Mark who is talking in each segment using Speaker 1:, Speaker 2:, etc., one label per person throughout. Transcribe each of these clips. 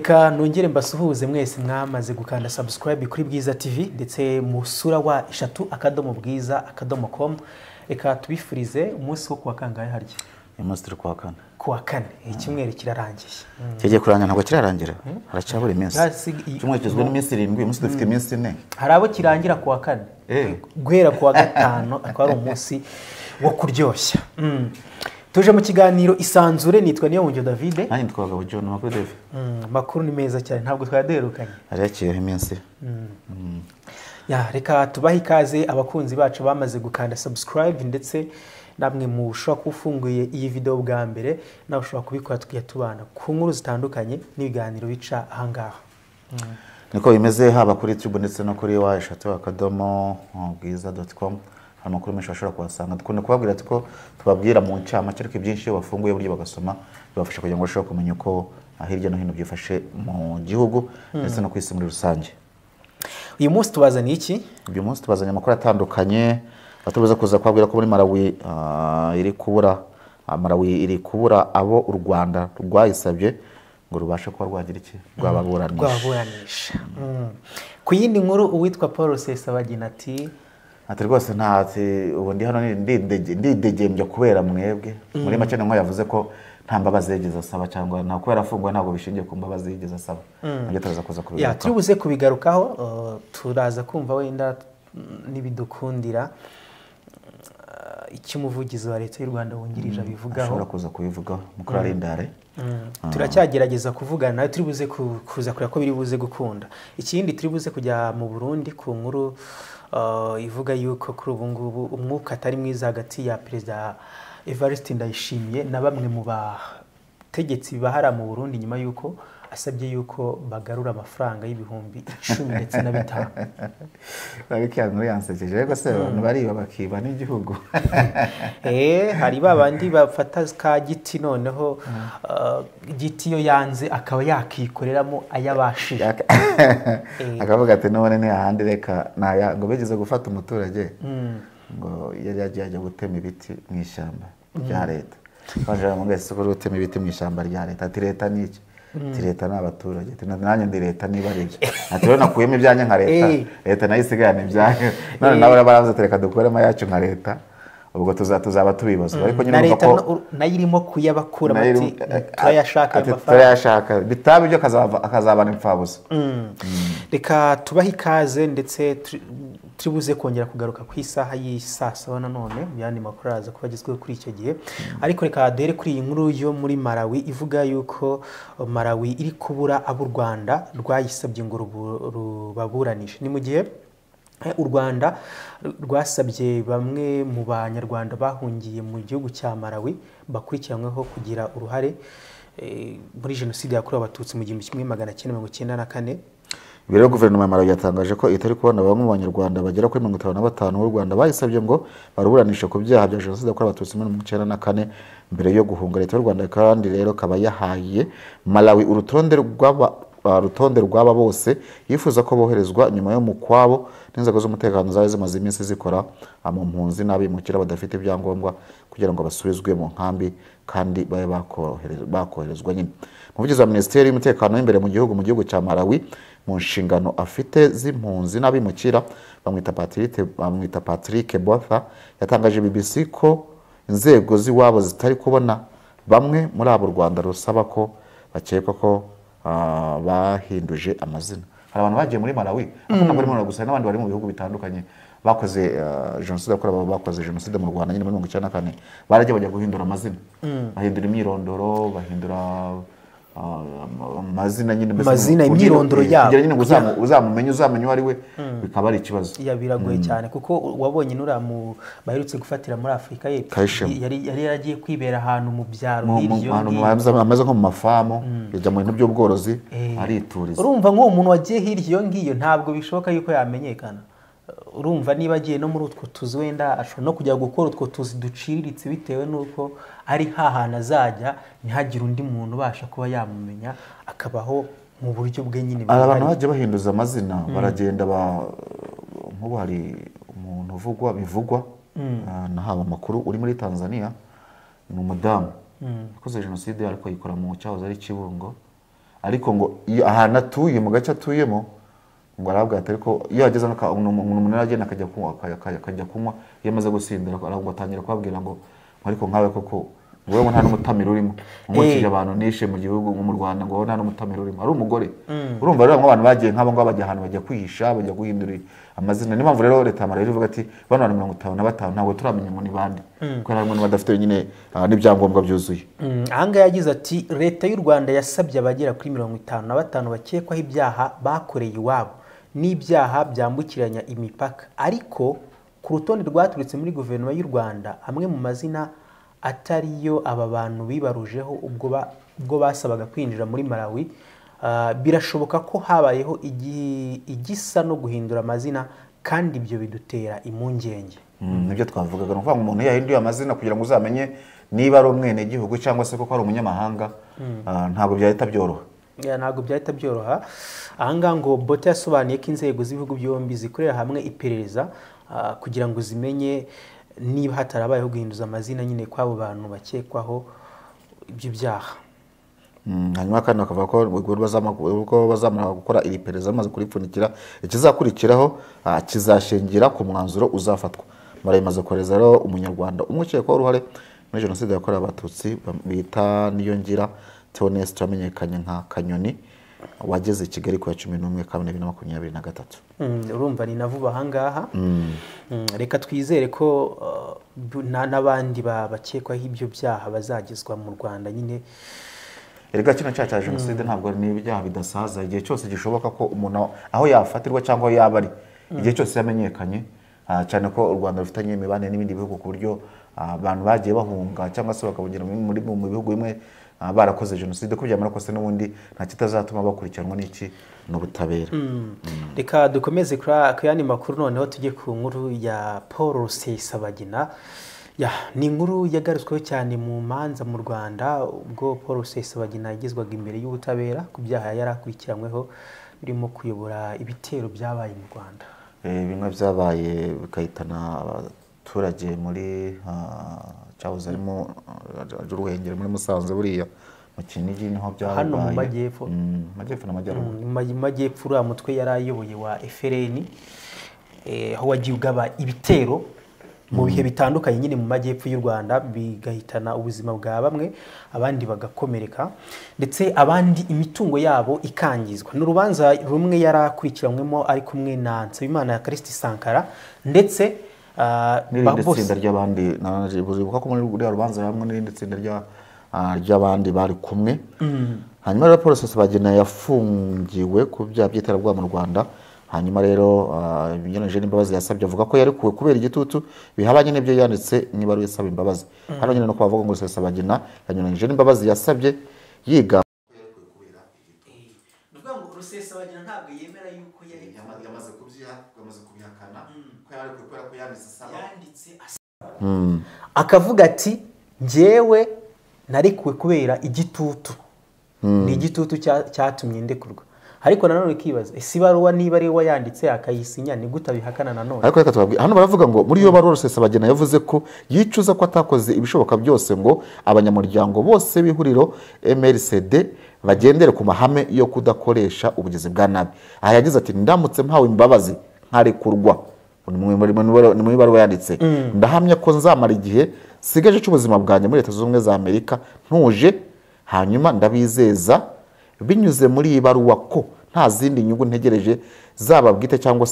Speaker 1: reka nongere mbasuhuze mwese mwamaze gukanda subscribe kuri Bwiza TV ndetse musura wa eshatu @bwiza.com. Reka tubifurize umunsi wo kuwa kangahe harya?
Speaker 2: Umunsi turi
Speaker 1: kuwa kane. Icyumweru kirarangiye.
Speaker 2: Kigiye kurangira ntabwo kirarangira. Haracyabura iminsi. Icyumweru kizwe n'iminsi 7, umunsi dufite iminsi 4.
Speaker 1: Hari abo kirangira kuwa kane. Guhera kuwa gatano akaba ari umunsi wo kuryoshya. Tuje mu kiganiro isanzure, nitwa Niyonjo David.
Speaker 2: Nanjye twagabo John makuru David.
Speaker 1: Makuru ni meza cyane, ntabwo twaderukanye.
Speaker 2: Haraciyeho iminsi.
Speaker 1: Ya reka tubahe ikaze abakunzi bacu bamaze gukanda subscribe ndetse namwe mushobora kufunguye iyi video bwa mbere nawe ushobora kubikora tukiyatubana ku nkuru zitandukanye n'ibiganiro bica ahangaha.
Speaker 2: Niko bimeze haba kuri YouTube ndetse no kuri wa@bwiza.com. Amakuru menshi bashobora kuhasanga. Dukunda kubabwira ko tubabwira mu ncamake ariko byinshi iyo bafunguye buryo bagasoma bibafasha kugira ngo bashobore kumenya uko hirya no hino byifashe mu gihugu ndetse no kwisi muri rusange.
Speaker 1: Uyu munsi tubazaniye iki?
Speaker 2: Uyu munsi tubazaniye amakuru atandukanye. Batubuza kuza kwabwira ko muri Malawi iri kubura abo u Rwanda rwayisabye ngo rubashe kuba rwagira iki
Speaker 1: rwaburanisha. Ku yindi nkuru uwitwa Paul Rusesabagina
Speaker 2: ati rwose ubundi hano ndidegembye kubera mwebwe muri make nko yavuze ko nta mbabazi yigeze asaba cyangwa nta kubera afungwa ntabwo bishingiye ku mbabazi yigeze asaba. Nabyo turaza kuza kubigarukaho.
Speaker 1: Turibuze kubigarukaho, turaza kumva wenda nibidukundira icyo umuvugizi wa leta y'u Rwanda wungirije abivugaho.
Speaker 2: Ashobora kuza kubivugaho mukuru arindare.
Speaker 1: Turacyagerageza kuvugana nawe, turibuze kuza kureba ko biri buze gukunda. Ikindi turibuze kujya mu Burundi ku nkuru ivuga yuko kuri ubu ngubu umwuka atari mwiza hagati ya Perezida Evariste Ndayishimiye na bamwe mu bategetsi bahara mu Burundi nyuma yuko asabye yuko bagarura amafaranga y'ibihumbi 10 ndetse na 5.
Speaker 2: Babikyanwe yansekeje rego se abantu bari bakiba n'igihugu.
Speaker 1: Hari babandi bafata ka giti noneho giti yo yanze akaba yakikoreramo ayabashije.
Speaker 2: Akavuga ati none ne ahandi reka naya ngo begeze gufata umuturage ngo yari yagiye gutema ibiti mu ishyamba rya leta. Baje mu ngese ko gutema ibiti mu ishyamba rya leta. Ati leta niki? Leta n'abaturage. Nanjye ndi leta niba aribyo. Ati rero nakuyemo ibyanjye nka leta. Leta nayo isigayana ibyanjye. None nawe baravuze tereka dukoremo yacu nka leta. Ubwo tuzaba tubibaza. Ariko nyine numva ko
Speaker 1: nayirimo kuyabakura bati turayashaka amafaranga.
Speaker 2: Turayashaka bitabe byo akazabana impfabusa.
Speaker 1: Reka tubahe ikaze ndetse turibuze kongera kugaruka ku isaha y'isasa none yandi makuru aza kubagezweho kuri icyo gihe. Ariko reka dere kuri iyi nkuru yo muri Malawi ivuga yuko Malawi iri kubura abo Rwanda rwayisabye ngo rubaburanishe. Ni mu gihe u Rwanda rwasabye bamwe mu banyarwanda bahungiye mu gihugu cya Malawi bakurikiranyweho kugira uruhare muri jenoside yakorewe abatutsi mu 1994.
Speaker 2: Biro guverinoma ya Malawi yatangaje ko itari kubona bamwe mu banyarwanda bagera kuri 55 b'u Rwanda bayisabye ngo baruburanishe ku byaha bya jenoside yakorewe abatutsi mu 1994 mbere yo guhunga leta y'u Rwanda. Kandi rero kaba yahaye Malawi urutonde rw'aba bose yifuza ko boherezwa nyuma yo mu kwabo n'inzego z'umutekano zaje zimaze iminsi zikora mu mpunzi n'abimukira badafite ibyangombwa kugira ngo basubizwe mu nkambi kandi babe bakoherezwa nyine. Umuvugizi wa Minisiteri y'Umutekano w'imbere mu gihugu cya Malawi mu nshingano afite z'impunzi n'abimukira bamwita Patrick Botha yatangaje BBC ko inzego z'iwabo zitari kubona bamwe muri abo Rwanda rusaba ko bakekwa ko bahinduje amazina. Hari abantu bagiye muri Malawi ntabwo bari mu gusa n'abandi bari mu bihugu bitandukanye bakoze jenoside bakoze jenoside mu Rwanda nyine muri 1994 baragiye bajya guhindura amazina, bahindura imyirondoro, bahindura amazina nyine
Speaker 1: imyirondoro yabo
Speaker 2: nyine uzamenye ari we bikaba ari ikibazo.
Speaker 1: Biragoye cyane kuko wabonye nuramu baherutse gufatira muri Afrika y'Epfo yari yaragiye kwibera ahantu mu byaro hiryo
Speaker 2: amaze nko mu mafamu yajya mu bintu by'ubworozi arituriza.
Speaker 1: Urumva nk'uwo muntu wagiye hiryo ngiyo ntabwo bishoboka yuko yamenyekana. Urumva niba agiye no muri utwo tuzi wenda ashobora no kujya gukora utwo tuzi duciriritse bitewe nuko ari hahana azajya ntihagire undi muntu ubasha kuba yamumenya akabaho mu buryo bwe nyine.
Speaker 2: Abantu baje bahinduza amazina baragenda nk'ubu hari umuntu bivugwa nahawe amakuru uri muri Tanzania ni umudamu yakoze jenoside ariko yikora mu cyahoze ari Kibungo ariko ngo iyo ahantu atuye mu gace atuyemo ngo arabwira ati ariko iyo hageze umuntu aragenda akajya kunywa iyo amaze gusindira arabwo atangira kubabwira ngo ariko nkawe koko wowe nta n'umutamiro urimo umukije abantu nishe mu gihugu mu Rwanda ngo nta n'umutamiro urimo ari umugore urumva rero abantu bagiye nk'abo ngabo bajya ahantu bajya kwihisha bajya guhindura amazina niyo mpamvu rero leta y'Amara ivuga ati bano 55 ntabwo turamenya ngo ni bande kuko harimo n'abadafite nyine n'ibyangombwa byuzuye.
Speaker 1: Ahanga yagize ati leta y'u Rwanda yasabye abagera kuri 55 bakekwaho ibyaha bakoreye iwabo n'ibyaha byambukiranya imipaka ariko ku rutonde rwaturutse muri guverinoma y'u Rwanda amwe mu mazina atariyo aba bantu bibarujeho ubwo basabaga kwinjira muri Malawi birashoboka ko habayeho igisa no guhindura amazina kandi ibyo bidutera impungenge.
Speaker 2: Nibyo twavugaga ngo umuntu yahinduye amazina kugira ngo uzamenye niba ari umwene gihugu cyangwa se koko ari umunyamahanga ntabwo byahita byoroha.
Speaker 1: Ntabwo byahita byoroha. Ahanga ngo Bote yasobanuye ko inzego z'ibihugu byombi zikorera hamwe iperereza kugira ngo zimenye niba hatarabayeho guhinduza amazina nyine kw'abo bantu bakekwaho ibyo byaha.
Speaker 2: Hanyuma kandi bakavuga ko bazamara gukora iri perereza bamaze kuripfunikira ikizakurikiraho kizashingira ku mwanzuro uzafatwa. Mara imaze kohereza rero umunyarwanda umwe ukekwaho uruhare muri jenoside yakorewe abatutsi bita Niyongira Theoneste wamenyekanye nka Kanyoni wageze i Kigali ku ya 11/2023.
Speaker 1: Urumva ni navuba ahangaha. Reka twizere ko n'abandi bakekwaho ibyo byaha bazagezwa mu Rwanda nyine.
Speaker 2: Erega kino cyaha cya jenoside ntabwo ni ibyaha bidasaza igihe cyose gishoboka ko umuntu aho yafatirwa cyangwa aho yaba ari igihe cyose yamenyekanye cyane ko u Rwanda rufitanye imibane n'ibindi bihugu ku buryo abantu bagiye bahunga cyangwa se bakabugera mu bihugu bimwe barakoze jenoside ko byamara kose n'ubundi nta kitazatuma bakurikiranwa n'iki n'ubutabera.
Speaker 1: Reka dukomeze ku yandi makuru noneho tujye ku nkuru ya Paul Rusesabagina. Ni inkuru yagarutsweho cyane mu manza mu Rwanda ubwo Paul Rusesabagina yagezwaga imbere y'ubutabera ku byaha yari akurikiranyweho birimo kuyobora ibitero byabaye mu Rwanda.
Speaker 2: Bimwe byabaye bikahitana abaturage muri cyahoze arimo Ruhengeri muri Musanze buriya mu Kinigi niho byabaye
Speaker 1: hano mu majyepfo
Speaker 2: n'amajyaruguru
Speaker 1: mu majyepfo uriya mutwe yari ayoboye wa FRN aho wagiye ugaba ibitero mu bihe bitandukanye nyine mu majyepfo y'u Rwanda bigahitana ubuzima bwa bamwe abandi bagakomereka ndetse abandi imitungo yabo ikangizwa. N'urubanza rumwe yarakurikiranwemo ari kumwe na Nsabimana Kristi Sankara ndetse
Speaker 2: n'irindi tsinda ry'abandi buzibuka ko muri rubanza hamwe n'irindi tsinda ry'abandi bari kumwe. Hanyuma rero Paul Rusesabagina yafungiwe ku byaha by'iterabwoba mu Rwanda. Hanyuma rero Binyuranyije n'imbabazi yasabye avuga ko yarekuwe kubera igitutu bihabanye n'ibyo yanditse niba ari yasaba imbabazi. Hano nyine no kubavuga ngo Rusesabagina yanyuranyije n'imbabazi yasabye yiga
Speaker 1: yarekuwe kubera igitutu. Nuvuga ngo Rusesabagina ntabwo yemera yuko
Speaker 2: yamaze kubihakana ko yarekuwe kubera ko yanditse
Speaker 1: akavuga ati njyewe narekuwe kubera igitutu. Ni igitutu cyatumye ndekurwa. Ariko nanone kibaza ese baruwa niba ari we yanditse akayisinya ni gute abihakana nanone.
Speaker 2: Ariko reka tubabwire hano baravuga ngo muri yo baruwa Rusesabagina yavuze ko yicuza ko atakoze ibishoboka byose ngo abanyamuryango bose b'ihuriro MRCD bagendere ku mahame yo kudakoresha ubugizi bwa nabi. Aha yagize ati ndamutse mpawe imbabazi nkarekurwa ni muri baruwa yanditse ndahamya ko nzamara igihe sigaje cy'ubuzima bwanjye muri Leta Zunze Ubumwe za Amerika ntuje hanyuma ndabizeza binyuze muri iyi baruwa ko nta zindi nyungu ntegereje zaba bwite cyangwa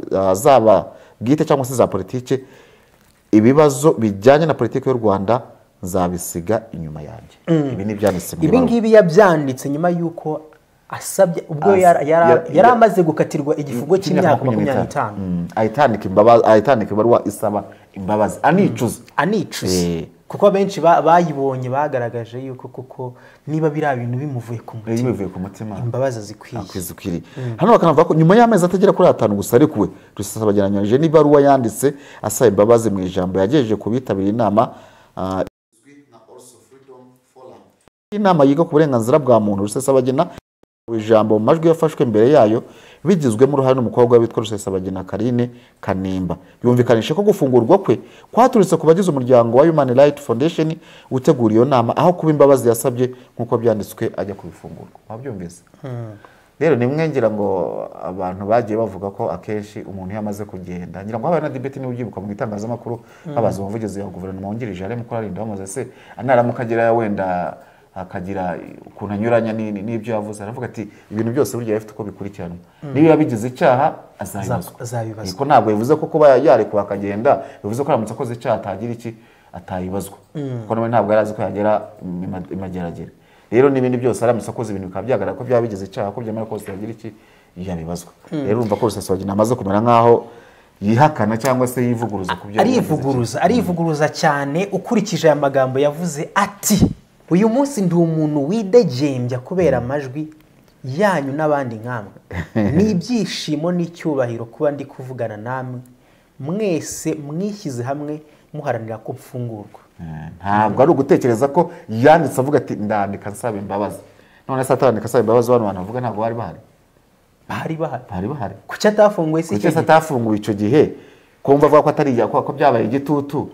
Speaker 2: se za politike ibibazo bijyanye na politike y'u Rwanda nzabisiga inyuma yanjye. Ibi ni byanditse
Speaker 1: ibi ngibi yabyanditse nyuma yuko asabye ubwo yari amaze gukatirwa igifungo cy'imyaka 25
Speaker 2: ahitandika ibaruwa isaba imbabazi anicuza
Speaker 1: kuko benshi bayibonye bagaragaje yuko kuko niba bira bintu bimuvuye ku mutima imbabazi
Speaker 2: zikwiye. Hano bakanavuga ko nyuma y'amezi atagera kuri 5 gusa arekuwe Rusesabagina yanyuranyije n'ibaruwa yanditse asaba imbabazi mu ijambo yagejeje ku bitabiriye inama yiga ku burenganzira bwa muntu. Rusesabagina ijambo mu majwi yafashwe mbere yayo bigizwemo uruhare n'umukobwa witwa Rusesabagina Karine Kanimba. Yumvikanisha ko gufungurwa kwe kwaturutse ku bagize umuryango wa Human Rights Foundation utegura iyo nama aho kuba imbabazi yasabye nk'uko byanditswe ajya kubifungurwa. Wabyumvise? Rero ni ngira ngo abantu bagiye bavuga ko akenshi umuntu yamaze kugenda ngira ngo habaye na debate ni ubyibuka mu itangazamakuru babaza umuvugizi wa guverinoma wungirije ari mukuru arinda bamaze se anaramuka agira wenda akagira ukuntu anyuranya n'ibyo yavuze aravuga ati ibintu byose burya yafite uko bikurikiranwa niba yabigize icyaha azabibazwa kuko ntabwo bivuze ko kuba yarekuwe akagenda bivuze ko aramutse akoze icyaha atagira iki atayibazwa kuko nawe ntabwo yari azi ko yagera imageragere. Rero n'ibindi byose aramutse akoze ibintu bikaba byagaragara ko byaba bigize icyaha ko byemera kose yagira iki yabibazwa. Rero urumva ko Rusesabagina amaze kumera nkaho yihakana cyangwa se yivuguruza ku byo
Speaker 1: arivuguruza cyane ukurikije aya magambo yavuze ati uyu munsi ndi umuntu widegembya kubera amajwi yanyu n'abandi nkamwe n'ibyishimo n'icyubahiro kuba ndi kuvugana namwe mwese mwishyize hamwe muharanira ko mfungurwa.
Speaker 2: Ntabwo ari ugutekereza ko yanditse avuga ati ndandika nsaba imbabazi none se atandika asaba imbabazi abantu bavuga ntabwo bari bahari kuki atafunguye se kuki atafunguye icyo gihe kumva avuga ko atari ko byabaye igitutu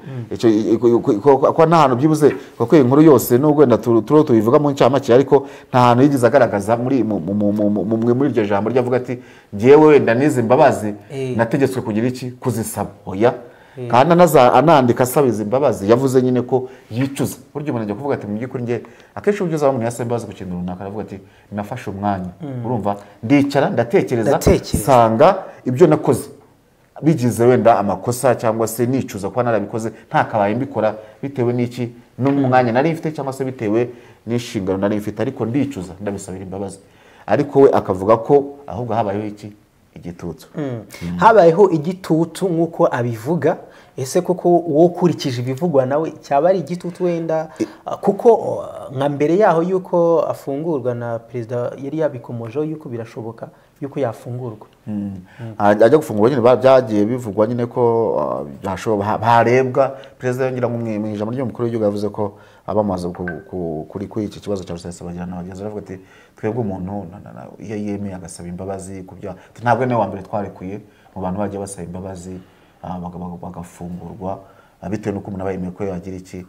Speaker 2: ko nta hantu byibuze kuko inkuru yose nubwo wenda tubivuga mu ncamake ariko nta hantu yigize agaragaza muri iryo jambo ryavuga ati ngewe wenda n'izi mbabazi nategetswe kugira iki kuzisaba oya kandi anandika asaba izi mbabazi yavuze nyine ko yicuza buryo umuntu ajya kuvuga ati mu by'ukuri nge akenshi ugeze aho umuntu yasaba imbabazi ku kintu runaka aravuga ati nafashe umwanya urumva ndicara ndatekereza sanga ibyo nakoze bigize wenda amakosa cyangwa se nicuza kuba narabikoze ntakabaye mbikora bitewe n'iki n'umwanya nari mfite cyangwa se bitewe n'inshingano nari mfite ariko ndicuza ndabisabira imbabazi. Ariko we akavuga ko ahubwo habayeho iki igitutu
Speaker 1: habayeho igitutu nk'uko abivuga. Ese koko wowe ukurikije ibivugwa nawe cyaba ari igitutu wenda kuko nka mbere yaho yuko afungurwa na perezida yari yabikomojeho yuko birashoboka yuko yafungurwa
Speaker 2: ajya gufungurwa nyine byagiye bivugwa nyine ko harebwa perezida yongera mu ijambo ry'umukuru w'igihugu yavuze ko abamaze kuri iki kibazo cya Rusesabagina n'abagenzi baravuga ati twebwe umuntu iyo yemeye agasaba imbabazi ku byaha ntabwo niwe wa mbere twarekuye mu bantu bagiye basaba imbabazi bagafungurwa bitewe n'uko umuntu aba yemeye ko yagira iki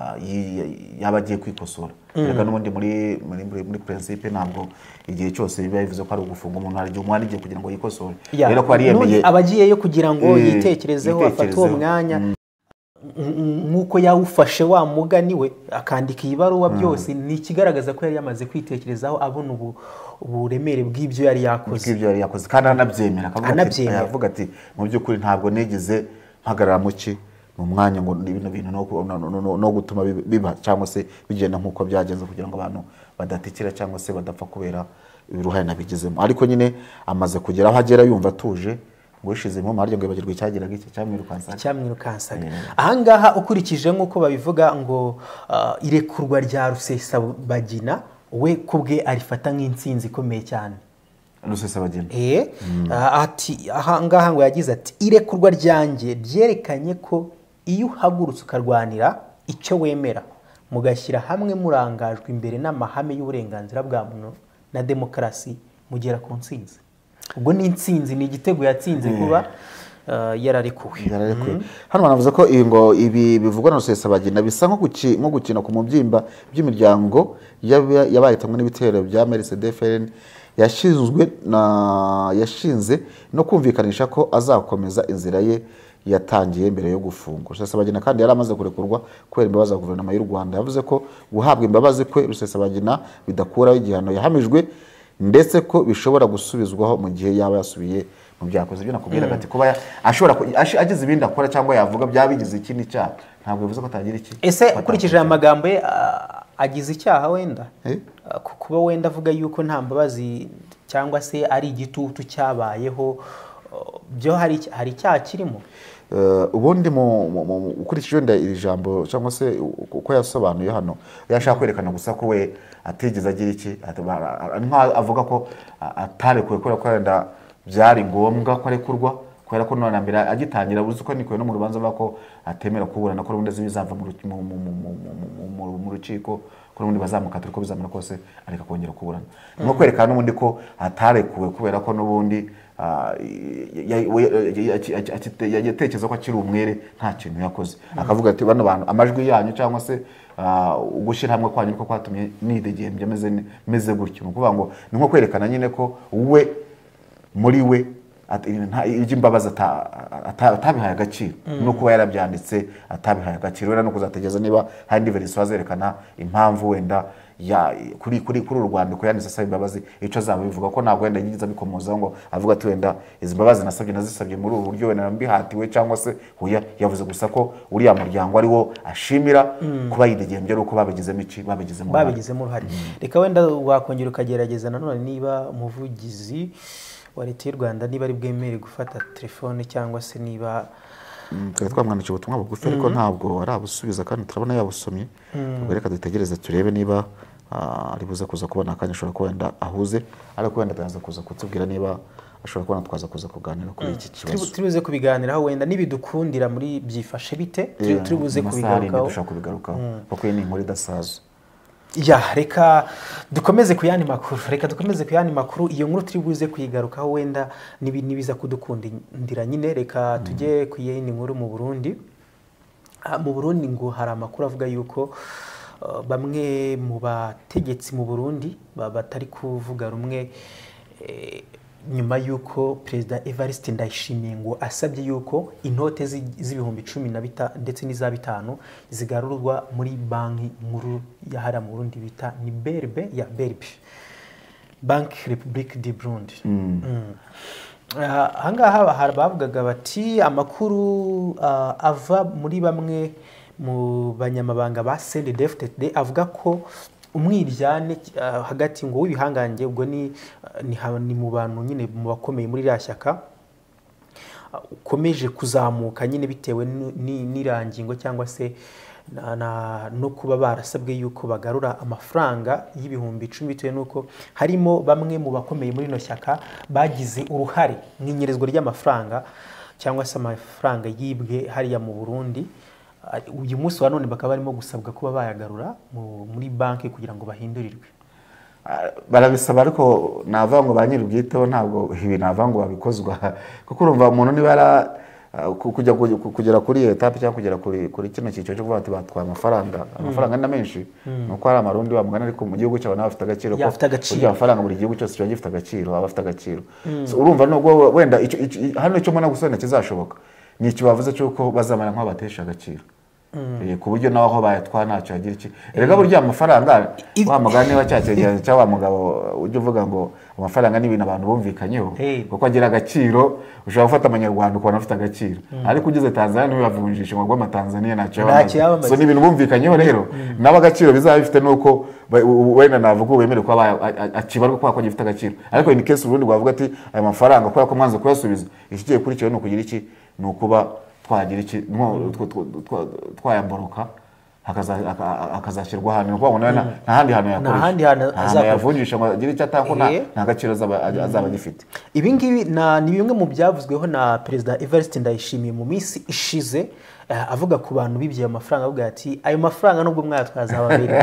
Speaker 2: yaba agiye kwikosora. Reka n'ubundi muri principe ntabwo igihe cyose biba bivuze ko ari ugufunga umuntu hari igihe umwana igiye kugira ngo yikosore rero ko ari yemeye
Speaker 1: abagiyeyo kugira ngo yitekerezeho afate uwo mwanya nk'uko yawufashe wa mugani we akandika iyi baruwa byose ni ikigaragaza ko yari yamaze kwitekerezaho abona uburemere bw'ibyo yari yakoze
Speaker 2: kandi anabyemera akavuga ati mu by'ukuri ntabwo nigeze mpagarara mu ki mu mwanya ngo ibintu bintu no gutuma biba cyangwa se bigenda nk'uko byagenze kugira ngo abantu badatikira cyangwa se badapfa kubera uruhare nabigizemo. Ariko nyine amaze kugera aho agera yumva atuje ngo yishizemo maryo ngo ibagirwe cyagiraga iki
Speaker 1: cyamwirukansaga. Ahangaha ukurikije nk'uko babivuga ngo irekurwa rya Rusesabagina we kubwe arifata nk'intsinzi ikomeye cyane.
Speaker 2: Rusesabagina
Speaker 1: ati ahangaha ngo yagize ati irekurwa ryanjye byerekanye ko iyo uhagurutse ukarwanira icyo wemera mugashyira hamwe murangajwe imbere n'amahame y'uburenganzira bwa muntu na demokarasi mugera ku ntsinzi. Ubwo ni intsinzi ni igitego yatsinze kuba yararekuwe.
Speaker 2: Hano banavuze ko ibi bivugwa na Rusesabagina bisa nko gukina ku mubyimba by'imiryango yabahitamwe n'ibitero bya MRCD-FRN yashinze no kumvikanisha ko azakomeza inzira ye yatangiye mbere yo gufungwa. Rusesabagina kandi yari amaze kurekurwa kubera imbabazi za guverinoma y'u Rwanda. Yavuze ko guhabwa imbabazi kwe Rusesabagina bidakuraho igihano yahamijwe ndetse ko bishobora gusubizwaho mu gihe yaba yasubiye mu byakoze. Ibyo nakubwiraga ati kuba ashobora agize ibindi akora cyangwa yavuga byabigize ikindi cyaha ntabwo bivuze ko atagira iki.
Speaker 1: Ese ukurikije aya magambo ye agize icyaha wenda kuba wenda avuga yuko nta mbabazi cyangwa se ari igitutu cyabayeho byo hari icyaha kirimo.
Speaker 2: Ubundi ukurikije wenda iri jambo cyangwa se uko yasobanuye hano yashaka kwerekana gusa ko we atigeze agira iki avuga ko atarekuwe kubera ko wenda byari ngombwa ko arekurwa kubera ko none mbere agitangira uzi ko nikuye no mu rubanza bako atemera kuburana ko rundi zibizava mu rukiko ko rundi bazamukatira ko bizamera kose areka kongera kuburana no kwerekana n'ubundi ko atarekuwe kubera ko n'ubundi yatekereza ko akiri umwere nta kintu yakoze akavuga ati bano bantu amajwi yanyu cyangwa se ugushyira hamwe kwanyu ko kwatumye nidegembye meze gutyo no kuvuga ngo ni nko kwerekana nyine ko we muri we iby'imbabazi atabihaye agaciro no kuba yarabyanditse atabihaye agaciro wenda no kuzategeza niba hari indi verisiyo azerekana impamvu wenda kuri uru rwandiko yanditse asaba imbabazi icyo azaba bivuga ko ntabwo wenda yigize abikomozaho ngo avuga ati wenda izi mbabazi nasabye nazisabye muri ubu buryo wenda mbihatiwe cyangwa se huya yavuze gusa ko uriya muryango ari wo ashimira kuba yidegembye ari uko babigizemo uruhare
Speaker 1: reka wenda wakongera ukagerageza nanone niba umuvugizi wa leta y'u Rwanda niba ari bwemere gufata telefone cyangwa se niba
Speaker 2: twamwandikiye ubutumwa bugufi ariko ntabwo arabusubiza kandi turabona yabusomye ubwo reka dutegereze turebe niba ari buze kuza kubona akanya ashobora kuba wenda ahuze ariko wenda ataza kuza kutubwira niba ashobora kubona twaza kuza kuganira kuri iki kibazo
Speaker 1: turibuze kubiganiraho wenda nibidukundira muri byifashe bite turibuze
Speaker 2: kubigarukaho kuko iyi ni inkuru idasaza
Speaker 1: reka dukomeze ku yandi makuru iyo nkuru turi buze kuyigarukaho wenda nibiza kudukundira nyine reka tujye ku yindi nkuru mu Burundi ngo hari amakuru avuga yuko bamwe mu bategetsi mu Burundi batari kuvuga rumwe nyuma yuko Perezida Evariste Ndayishimiye ngo asabye yuko inote z'ibihumbi 10 ndetse n'iza 5 zigarurwa muri banki nkuru yahara mu Burundi bita ni BRB Banque République du Burundi. Ahangaha bavugaga bati amakuru ava muri bamwe mu banyamabanga ba CNDD-FDD avuga ko umwiryane hagati ngo w'ibihangange ubwo ni mu bantu nyine mu bakomeye muri ryashyaka ukomeje kuzamuka nyine bitewe n'irangingo cyangwa se no kuba barasabwe yuko bagarura amafaranga y'ibihumbi 10 bitewe nuko harimo bamwe mu bakomeye muri no shyaka bagize uruhare mw'inyerezwa ry'amafaranga cyangwa se amafaranga yibwe hariya mu Burundi. Uyu munsi wa none bakaba barimo gusabwa kuba bayagarura muri banki kugira ngo bahindurirwe.
Speaker 2: Barabisaba ariko nava ngo banyiri bwiteho ntabwo ibi nava ngo babikozwa kuko urumva umuntu niba kugera kuri etape cyangwa kugera kuri kino cyiciro cyo kuvuga ati batwaye amafaranga ni menshi nuko hari amarundi bamugana ariko mu gihugu cyabo n'abafite agaciro ko burya amafaranga buri gihugu cyose kiba gifite agaciro abafite agaciro. Urumva nubwo wenda hano icyo mbona gusona kizashoboka ni ikibavuze cyuko bazamara nk'abatesha agaciro ku buryo naho aho bayatwara ntacyo yagira iki erega burya amafaranga wa mugani wa cyacegeje cyangwa mugabo ujye uvuga ngo amafaranga n'ibintu abantu bumvikanyeho kuko agira agaciro ushobora gufata amanyarwanda ukabona afite agaciro ariko ugeze Tanzania ntibavunjisha ngo amatanzania ntacyo so ni ibintu bumvikanyeho rero nabo agaciro bizaba bifite nuko wenda navuga wemere ko akibarwa kwa gifite agaciro ariko in case Burundi bavuga ati aya mafaranga kwa ko mwanze kuyasubiza ikigiye kuri cyo no kugira iki nukuba twagira iki twayamboroka akazashyirwa hano kuko nta handi hantu yakoresha yavunjisha ngo agire icyo atakona nta gaciro azaba gifite.
Speaker 1: Ibi ngibi ni bimwe mu byavuzweho na Perezida Evariste Ndayishimiye mu minsi ishize avuga ku bantu bibye amafaranga avuga ati ayo mafaranga nubwo mwatwaza ababiri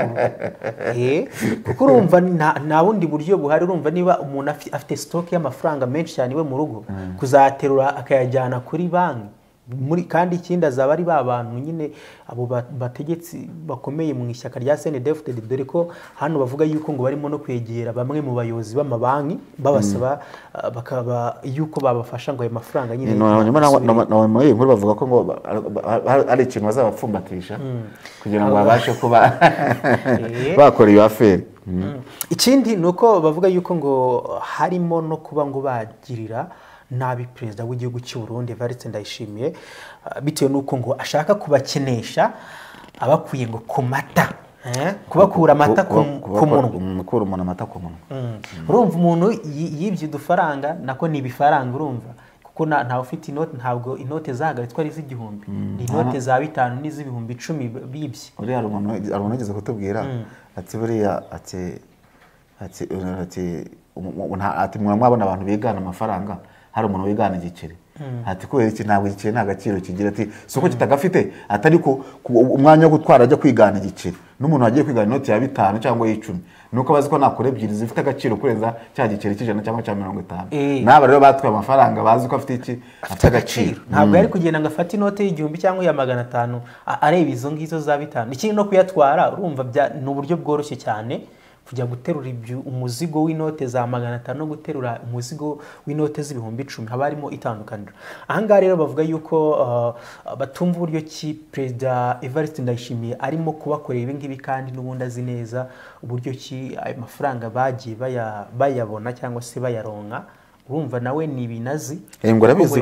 Speaker 1: kuko urumva nta bundi buryo buhari urumva niba umuntu afite stock y'amafaranga menshi cyane we mu rugo kuzaterura akayajyana kuri banki kandi ikindi azaba ari bantu nyine abo bategetsi bakomeye mu ishyaka rya CNDD-FDD dore ko hano bavuga yuko ngo barimo no kwegera bamwe mu bayobozi b'amabanki babasaba bakaba yuko babafasha ngo ayo mafaranga nyine
Speaker 2: muri inkuru bavuga ko ngo ari ikintu bazabapfumbatisha kugira ngo babashe kuba bakora iyo affaire.
Speaker 1: Ikindi nuko bavuga yuko ngo harimo no kuba ngo bagirira nabi Perezida w'igihugu cy'u Burundi Evariste Ndayishimiye bitewe nuko ngo ashaka kubakenesha abakuye ngo ku mata kubakura amata ku munwa
Speaker 2: kura umuntu amata ku munwa.
Speaker 1: Urumva umuntu yibye udufaranga nako ni ibifaranga urumva kuko ntawe ufite inote ntabwo inote zahagaritswe ari z'igihumbi ni inote za 5 n'iz'ibihumbi 10 bibye.
Speaker 2: Uriya umuntu ageze kutubwira ati buriya ati mwabona abantu bigana amafaranga hari umuntu wigana igiceri ati kubera iki ntabwo igiceri nta gaciro kigira, ati si uko kitagafite, atari ko umwanya wo gutwara ajya kwigana igiceri n'umuntu wagiye kwigana inoti ya 5 cyangwa y'10 nuko bazi ko nakora ebyiri zifite agaciro kurenza cya giceri cy'ijana cyangwa cya 50. N'aba rero batwaye amafaranga bazi ko afite iki, afite agaciro.
Speaker 1: Ntabwo yari kugenda ngo afate inote y'igihumbi cyangwa ya 500 areba izo ngizo za 5. Ikindi no kuyatwara urumva ni uburyo bworoshye cyane kujya guterura umuzigo w'inote za 500 no guterura umuzigo w'inote z'ibihumbi 10 haba harimo itandukaniro. Ahangaha rero bavuga yuko batumva uburyo ki Perezida Evariste Ndayishimiye arimo kubakorera ibi ngibi kandi n'ubundi azi neza uburyo ki ayo mafaranga bagiye bayabona cyangwa se bayaronka. Urumva nawe ni ibinazi
Speaker 2: ngo arabizi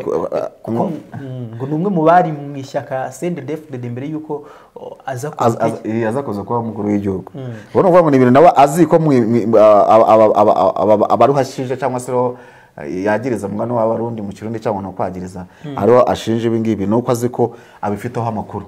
Speaker 1: ngo numwe mu bari mu ishyaka CNDD-FDD mbere yuko aza
Speaker 2: kuza kuba umukuru w'igihugu. Ubona uvuga ngo ni ibintu nawe azi ko abaruhashije cyangwa se yagiriza mugano w'abarundi mu Kirundi cyangwa no kwagiriza ariho ashinje ibi ngibi nuko azi ko abifiteho amakuru.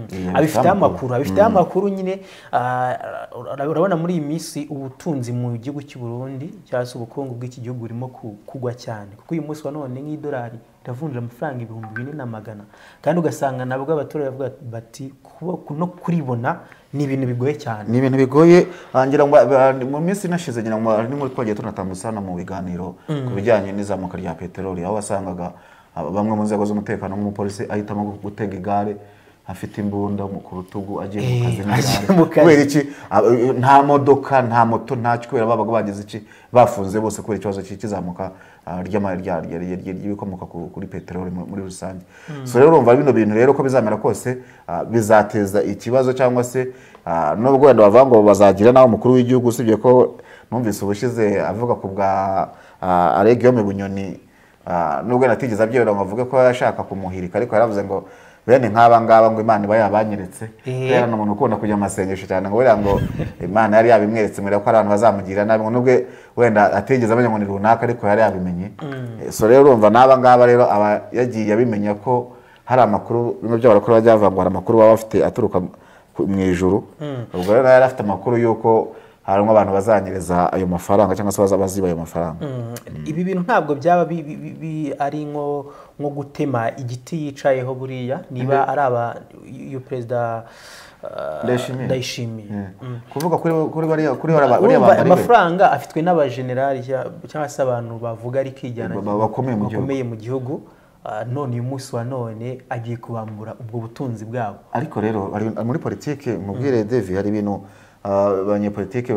Speaker 1: Abifite amakuru nyine. Urabona muri iyi minsi ubutunzi mu gihugu cy'u Burundi cyangwa se ubukungu bw'iki gihugu burimo kugwa cyane, kuko uyu munsi wa none nk'idolari ravunja amafaranga 2400 kandi ugasanga nabwo abaturage bavuga bati no kuribona ni ibintu bigoye cyane,
Speaker 2: ni ibintu bigoye. Ngira ngo mu minsi nashize ngira ngo ni muri twagiye tunatambusana mu biganiro ku bijyanye n'izamuka rya peteroli, aho wasangaga bamwe mu nzego z'umutekano nk'umupolisi ahitamo gutega igare afite imbunda ku rutugu agiye mu kazi. Kubera iki? Nta modoka nta moto ntacyo, kubera babaga bagize iki, bafunze bose kubera ikibazo cy'izamuka ry'ibikomoka kuri peteroli muri rusange. So rero urumva bino bintu rero ko bizamera kose bizateza ikibazo, cyangwa se nubwo wenda bavuga ngo bazagira naho umukuru w'igihugu, usibye ko numvise ubushize avuga ku bwa Guillaume Bunyoni, nubwo natigeze abyera ngo avuge ko yashaka kumuhirika, ariko yaravuze ngo bene nk'aba ngaba ngo Imana iba yabanyeretse. Rero n'umuntu ukunda kujya amasengesho cyane ngo wera ngo Imana yari yabimweretse mbere ko abantu bazamugira nabi, ngo nubwo wenda ategeze amenya ngo ni runaka ariko yari yabimenye. So rero urumva n'aba ngaba rero aba yagiye abimenya ko hari amakuru bimwe by'abarakuru bajya bavangwa amakuru baba bafite aturuka mu ijuru. Ubwo rero yari afite amakuru yuko harimo abantu bazanyereza ayo mafaranga cyangwa se baziba ayo mafaranga.
Speaker 1: Ibi bintu ntabwo byaba ari nko gutema igiti yicayeho buriya, niba ari iyo Perezida Ndayishimiye
Speaker 2: kuvuga kuri
Speaker 1: amafaranga afitwe n'abajenerali cyangwa se abantu bavuga ari kijyana bakomeye mu gihugu. None uyu munsi wa none agiye kubambura ubwo butunzi bwabo.
Speaker 2: Ariko rero muri politike mubwire Devi, hari ibintu abanyepolitike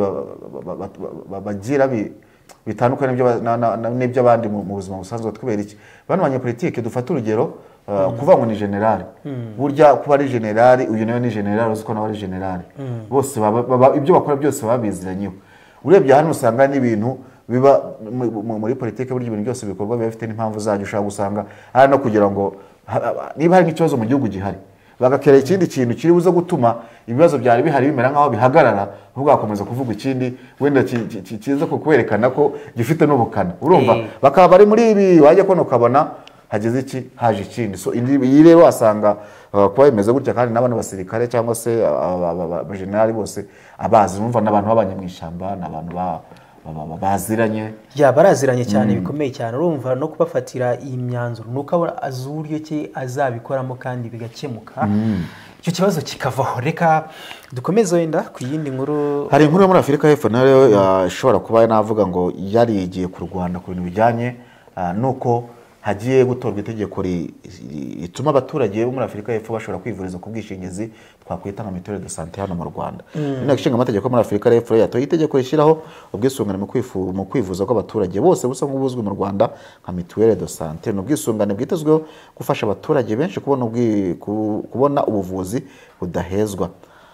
Speaker 2: bagira bitandukanye n'ibyo abandi mu buzima busanzwe. Kubera iki? Bano banyepolitike dufata urugero kuva ngo ni generali, burya kuba ari generali uyu nawe ni generali, uzi ko nawe ari generali, bose ibyo bakora byose babiziranyeho. Urebye hano usanga n'ibintu biba muri politike, burya ibintu byose bikorwa biba bifite n'impamvu zayo. Ushaka gusanga hari no kugira ngo niba hari nk'ikibazo mu gihugu gihari bagakera ikindi kintu kiri buze gutuma ibibazo byari bihari bimera nkaho bihagarara, ahubwo bakomeza kuvuga ikindi wenda kiza kukwerekana ko gifite n'ubukana. Urumva bakaba bari muri ibi, wajya kubona ukabona hageze iki haje ikindi. So iyi rero wasanga kuba bimeze gutya, kandi n'abana basirikare cyangwa se abajenerali bose abazi, urumva n'abantu babanye mu ishyamba, n'abantu baziranye,
Speaker 1: baraziranye cyane bikomeye cyane. Urumva no kubafatira iyi myanzuro nuko azi uburyo ki azabikoramo kandi bigakemuka, icyo kibazo kikavaho. Reka dukomeze wenda ku yindi nkuru.
Speaker 2: Hari inkuru yo muri Afurika y'Epfo nayo ishobora kuba navuga ngo yarigiye ku Rwanda ku bintu bijyanye nuko hagiye gutorwa itegeko rituma abaturage bo muri Afurika y'Epfo bashobora kwivuriza ku bwishingizi twakwita nka Mutuelle de Santé hano mu Rwanda. Inteko ishinga amategeko muri Afurika y'Epfo yatoye itegeko rishyiraho ubwisungane mu kwivuza kw'abaturage bose busa nk'ubuzwi mu Rwanda nka Mutuelle de Santé. Ni ubwisungane bwitezweho gufasha abaturage benshi kubona ubuvuzi budahezwa.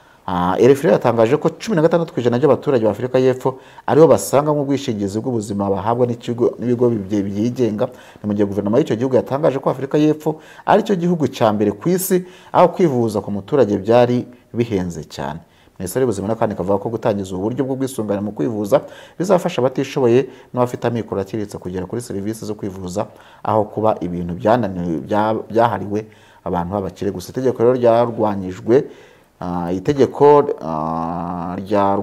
Speaker 2: RFI yatangaje ko 16% by'abaturage ba Afurika y'Epfo ariho basanga mu bwishingizi bw'ubuzima bahabwa n'ibigo byigenga. Ni mu gihe guverinoma y'icyo gihugu yatangaje ko Afurika y'Epfo ari cyo gihugu cya mbere ku isi aho kwivuza ku muturage byari bihenze cyane. Minisiteri y'Ubuzima kandi ikavuga ko gutangiza uburyo bw'ubwisungane mu kwivuza bizafasha abatishoboye n'abafite amikoro aciriritse kugera kuri serivisi zo kwivuza, aho kuba ibintu byahariwe abantu b'abakire gusa. Itegeko rero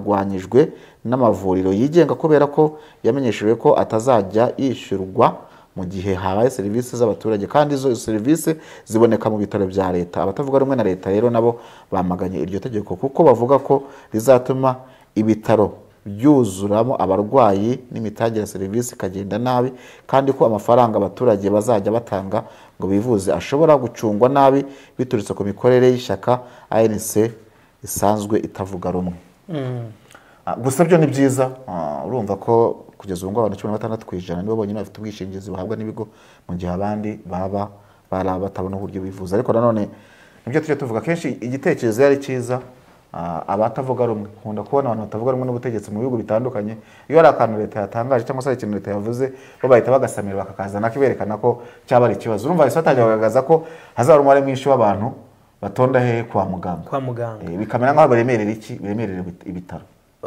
Speaker 2: ryarwanyijwe n'amavuriro yigenga kubera ko yamenyeshejwe ko atazajya yishyurwa mu gihe habaye serivisi z'abaturage kandi izo serivisi ziboneka mu bitaro bya leta. Abatavuga rumwe na leta rero nabo bamaganye iryo tegeko kuko bavuga ko rizatuma ibitaro byuzuramo abarwayi n'imitangire ya serivisi ikagenda nabi, kandi ko amafaranga abaturage bazajya batanga ngo bivuze ashobora gucungwa nabi biturutse ku mikorere y'ishyaka ANC isanzwe itavuga rumwe. Gusa byo ni byiza, urumva ko kugeza ubu ngo abantu 16% nibo bonyine bafite ubwishingizi bahabwa n'ibigo, mu gihe abandi baba batabona uburyo bivuza. Ariko nanone nibyo tujya tuvuga kenshi, igitekerezo yari cyiza, abatavuga rumwe, nkunda kubona abantu batavuga rumwe n'ubutegetsi mu bihugu bitandukanye, iyo ari akantu leta yatangaje cyangwa se ikintu leta yavuze bo bahita bagasamira bakakazana kiberekana ko cyaba ari ikibazo. Urumva ese batangiye kugaragaza ko hazaba umubare mwinshi w'abantu batonda he kwa muganga, bikamera nk'aho biremerera ibitaro.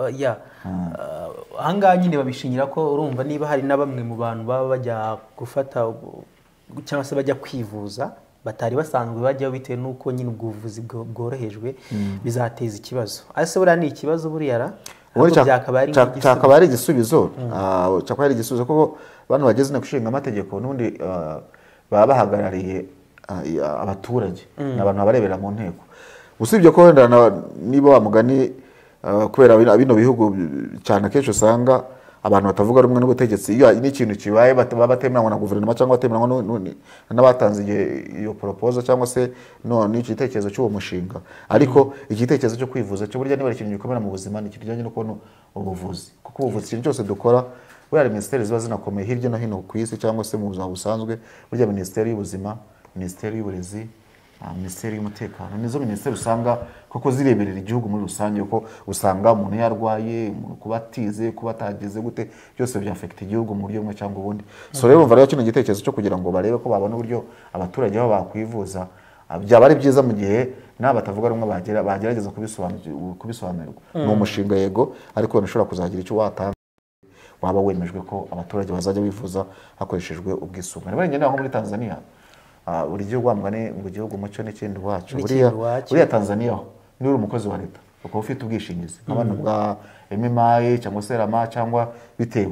Speaker 1: Ahangaha nyine babishingira ko urumva niba hari na bamwe mu bantu baba bajya gufata cyangwa se bajya kwivuza batari basanzwe bajyaho bitewe n'uko nyine ubwo buvuzi bworohejwe, bizateza ikibazo. Ese buriya ni ikibazo buriya
Speaker 2: cyakaba ari igisubizo, cyakaba ari igisubizo kuko abantu bageze no gushinga amategeko n'ubundi baba bahagarariye abaturage, n'abantu babarebera mu nteko. Usibye ko wenda niba wa mugani kubera bino bihugu cyane akenshi usanga abantu batavuga rumwe n'ubutegetsi, iyo n'ikintu kibaye batemeranywa na guverinoma cyangwa batemeranywa n'abatanze iyo proposal cyangwa se n'icyo gitekerezo cy'uwo mushinga. Ariko igitekerezo cyo kwivuza cyo burya niba ikintu gikomera mu buzima ni kijyanye no kubona ubuvuzi, kuko ubuvuzi ikintu cyose dukora buriya minisiteri ziba zinakomeye hirya no hino ku isi cyangwa se mu buzima busanzwe. Burya minisiteri y'ubuzima, minisiteri y'uburezi, minisiteri y'umutekano, nizo minisiteri usanga koko zireberera igihugu muri rusange, ko usanga umuntu yarwaye, kuba atize, kuba atageze gute, byose byafekita igihugu mu buryo bumwe cyangwa ubundi. So rero umva rero kino gitekerezo cyo kugira ngo barebe ko babona uburyo abaturage babo bakwivuza, byaba ari byiza mu gihe n'abatavuga rumwe bagerageza kubisobanurirwa. Ni umushinga yego, ariko ntushobora kuzagira icyo watanga waba wemejwe ko abaturage bazajya bivuza hakoreshejwe ubwisungane. Barengera nko muri Tanzania, buri gihugu wamugane ngo igihugu umuco n'ikindi wacu. Buriya Tanzania ni uri umukozi wa leta ukaba ufite ubwishingizi nk'abantu bwa MMI cyangwa se Rama cyangwa bitewe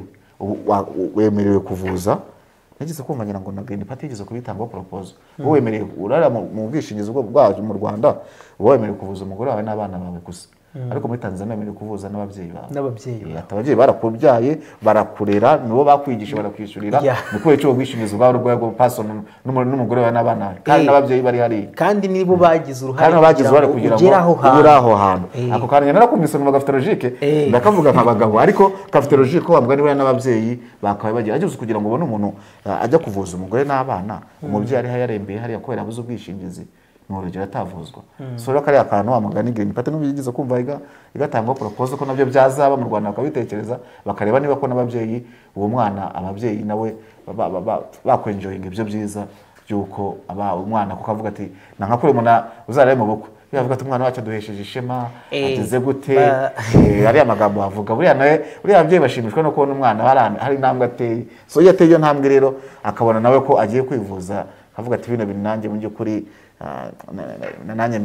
Speaker 2: wemerewe kuvuza. Nageze kumva ngira ngo na Green Party igeze kubitangaho proposal, wowe wemerewe urara mu bwishingizi bwacu mu Rwanda, wowe wemerewe kuvuza umugore wawe n'abana bawe gusa. Ariko muri Tanzania wemerewe kuvuza n'ababyeyi bawe. Ababyeyi barakubyaye, barakurera, nibo bakwigisha, barakwishyurira, ni kubera icyo bwishingizi bwawe rwego person n'umugore wawe n'abana bawe, kandi n'ababyeyi bari hari, kandi nibo bagize uruhare kugira ngo ugere aho hantu. Ako kandi narakumvise mu gafeterologique ndakavuga nk'abagabo, ariko gafeterologique wambwa niba n'ababyeyi bakabaye bagira agize kugira ngo ubone umuntu ajya kuvuza umugore n'abana, umubyeyi ari yarembeye hariya kubera abuze ubwishingizi, n'urugero atavuzwa. So rero kari akantu wamugani Green Party n'ubigize kumva igatanga proposal ko nabyo byazaba mu Rwanda, bakabitekereza bakareba niba ko n'ababyeyi uwo mwana ababyeyi nawe bakwenjoyinga ibyo byiza byuko umwana kuko avuga ati na nka kuri umuntu uzaraye mu bukwe yavuga ati umwana wacu duhesheje ishema, ageze gute, ari amagambo avuga. Buriya ababyeyi bashimishwa no kubona umwana hari intambwe ateye. So iyo ateye iyo ntambwe rero akabona nawe ko agiye kwivuza, avuga ati bino bintu nanjye mu by'ukuri nanjye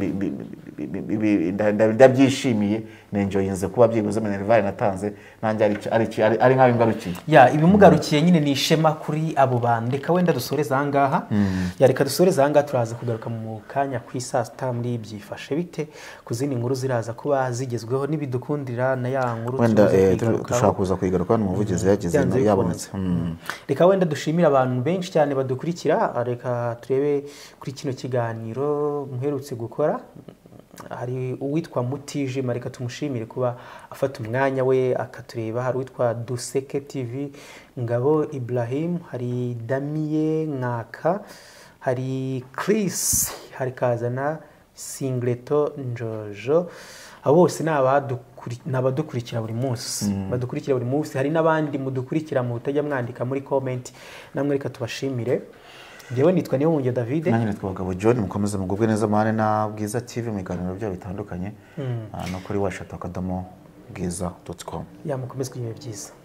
Speaker 2: ndabyishimiye, nenjoyinze kuba byibuze minerval natanze nanjye ari nkaho ingarukiye. Ibimugarukiye nyine ni ishema kuri abo bantu. Reka wenda dusoreza ahangaha, reka dusoreza ahangaha, turaza kugaruka mu kanya ku saa sita muri byifashe bite, ku zindi nkuru ziraza kuba zigezweho n'ibidukundira na ya nkuru wenda dushaka kuza kuyigaruka n'umuvugizi yageze yabonetse.
Speaker 1: Reka wenda dushimira abantu benshi cyane badukurikira. Reka turebe kuri kino kiganiro muherutse gukora, hari uwitwa Mutijima, reka tumushimire kuba afata umwanya we akatureba. Hari uwitwa Duseke TV, Ngabo Ibrahim, hari Damiye Nkaka, hari Chris, hari Kazana Singleto Njojo. Abo bose nabadukurikira buri munsi, badukurikira buri munsi. Hari n'abandi mudukurikira mu butajya mwandika muri comment, namwe reka tubashimire. Jewe nitwa Niyomwungere David,
Speaker 2: nanjye nitwa Bagabo John. Mukomeze mugubwe neza mane na Bwiza TV mu biganiro byayo bitandukanye no kuri washatu.bwiza.com.
Speaker 1: mukomeze kugira byiza.